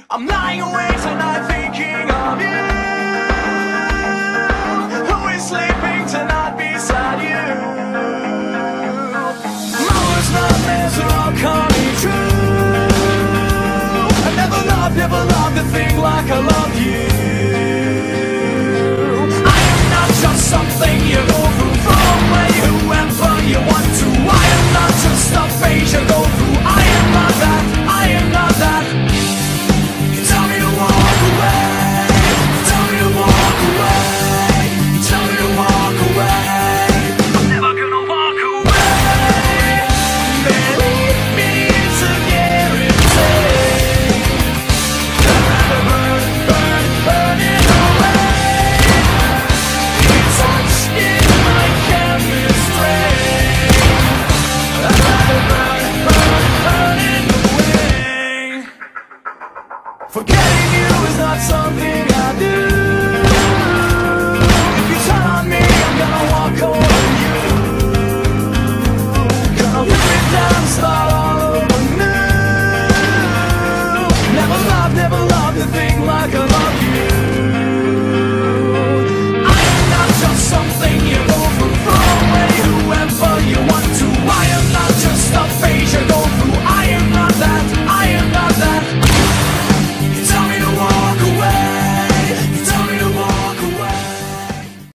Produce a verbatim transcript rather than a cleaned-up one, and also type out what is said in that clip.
I'm lying awake tonight thinking of you. Who is sleeping tonight beside you? My worst nightmares are all coming true. I never loved, never loved a thing like I love you. I am not just something you go through, throw away whoever you want to. I am not just a phase you go through. I am not that, I am not that. Tell me to walk away, tell me to walk away, tell me to walk away. I'm never gonna walk away. Believe me, it's a guarantee. I'd rather burn, burn, burning away. It's touched in my chemistry. I'd rather burn, burn, burning away. Forgetting you is not something I do.